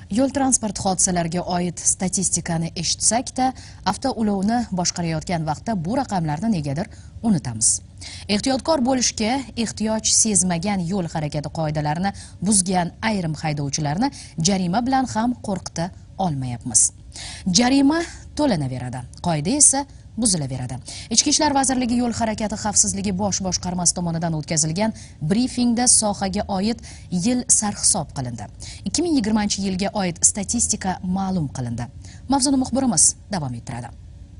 Yo'l transport hodisalariga oid statistikani eshitsak-da, avtoulovni boshqarayotgan vaqtda bu raqamlarni negadir unutamiz. Ehtiyotkor bo'lishga ehtiyoj sezmagan yo'l harakati qoidalarini buzgan ayrim haydovchilarni jarima bilan ham qo'rqita olmayapmiz. Jarima to'lanaveradi, qoida esa buzilaveradi. Ichki ishlar vazirligi yo'l harakati xavfsizligi bosh boshqarmasi tomonidan o'tkazilgan brifingda sohaga oid yil sarhisob qilindi. 2020-yilga oid statistika ma'lum qilindi. Mavzuni muxbirimiz davom ettiradi.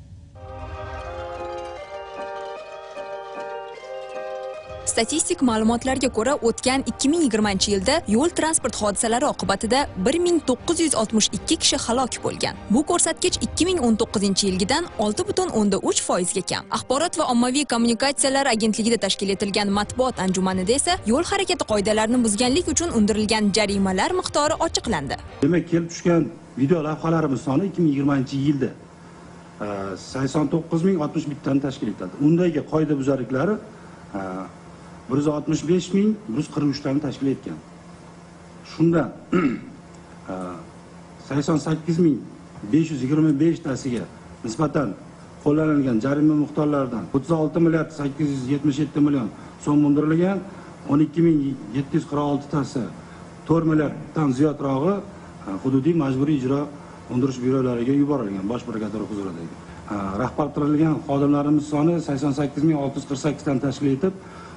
Statistik ma'lumotlarga ko'ra, o'tgan 2020-yilda yo'l transport hodisalari oqibatida 1962 kishi halok bo'lgan. Bu ko'rsatkich 2019-yilgidan 6,3% ga kam. Axborot va ommaviy kommunikatsiyalar agentligida tashkil etilgan matbuot anjumanida esa yo'l harakati qoidalarini buzganlik uchun undirilgan jarimalar miqdori ochiqlandi. Demak, kelib tushgan video lavhalarimiz soni 2020-yilda 89,061 tani tashkil etadi. Undagi qoida buzarliklari 165,143 tani tashkil etgan. Shunda 88,525 tasiga nisbatan qo'llanilgan jarima miqdorlaridan 36,877 million so'm undirilgan, 12,746 tasi 4 milliarddan ziyodrog'i hududiy majburiy ijro undirish byurolariga yuborilgan, Bosh prokuratura huzuridagi. Rahbarlashtirilgan xodimlarimiz soni 88,648 tani tashkil etib,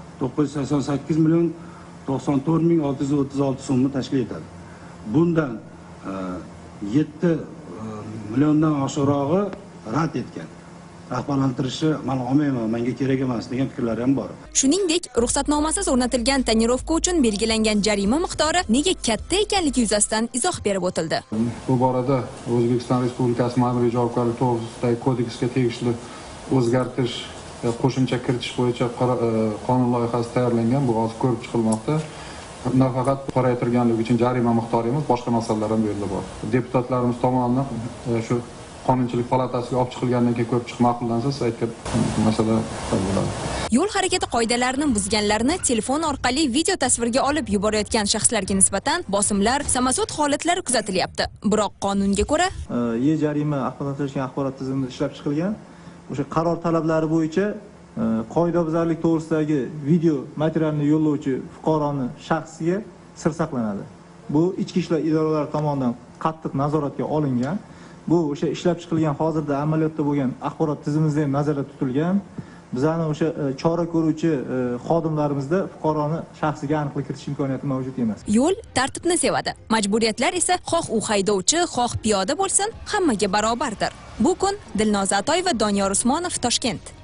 988,94,636 so'mni tashkil etadi. Bundan 7 milliondan oshiqrog'i rad etgan. Rahbarlantirishi mana olmayman, menga kerak emas degan fikrlar ham bor. Shuningdek, ruxsatnomasiz o'rnatilgan tonirovka uchun belgilangan jarima miqdori nega katta ekanligi yuzasidan izoh berib o'tildi. Bu borada O'zbekiston Respublikasi ma'muriy javobgarlik to'g'risidagi kodeksga tegishli o'zgartirish qo'shimcha kiritish bo'yicha qonun loyihasi tayyorlangan, bu hozir ko'rib chiqilmoqda. Nafaqat qoraytirganlik uchun jarima miqdori emas, boshqa masalalar ham bu yerda bor. Deputatlarimiz tomonidan shu Qonunchilik palatasiga olib chiqilgandan keyin ko'rib chiqib ma'qullansa, siz aytgan masala bo'ladi. Yo'l harakati qoidalarini buzganlarni telefon orqali video tasvirga olib yuborayotgan shaxslarga nisbatan bosimlar, samasut holatlari kuzatilyapti. Biroq qonunga ko'ra, jarima avtomatlashgan axborot tizimida ishlab chiqilgan. O'sha qaror talablari bo'yicha qoidabuzarlik to'g'risidagi video materialni yo'llovchi fuqaroni shaxsiga sir saqlanadi. Bu ichki ishlar idoralari tomonidan qattiq nazoratga olingan. Bu o'sha ishlab chiqilgan, hozirda amaliyotda bo'lgan axborot tizimimizda ham nazarda tutilgan. Bizning o'sha chora ko'ruvchi xodimlarimizda fuqaroni shaxsiga aniqlik kiritish imkoniyati mavjud emas. Yo'l tartibni sevadi. Majburiyatlar esa xoh u haydovchi, xoh piyoda bo'lsin, hammaga barobardir. Bu kun Dilnoza Atoyeva, Doniyor Usmonov, Toshkent.